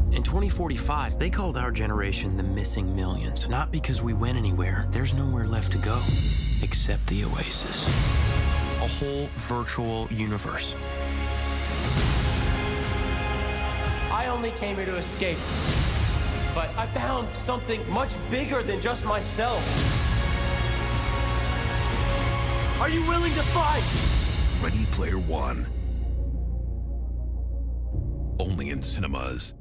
In 2045, they called our generation the missing millions. Not because we went anywhere. There's nowhere left to go except the OASIS. A whole virtual universe. I only came here to escape, but I found something much bigger than just myself. Are you willing to fight? Ready Player One. Only in cinemas.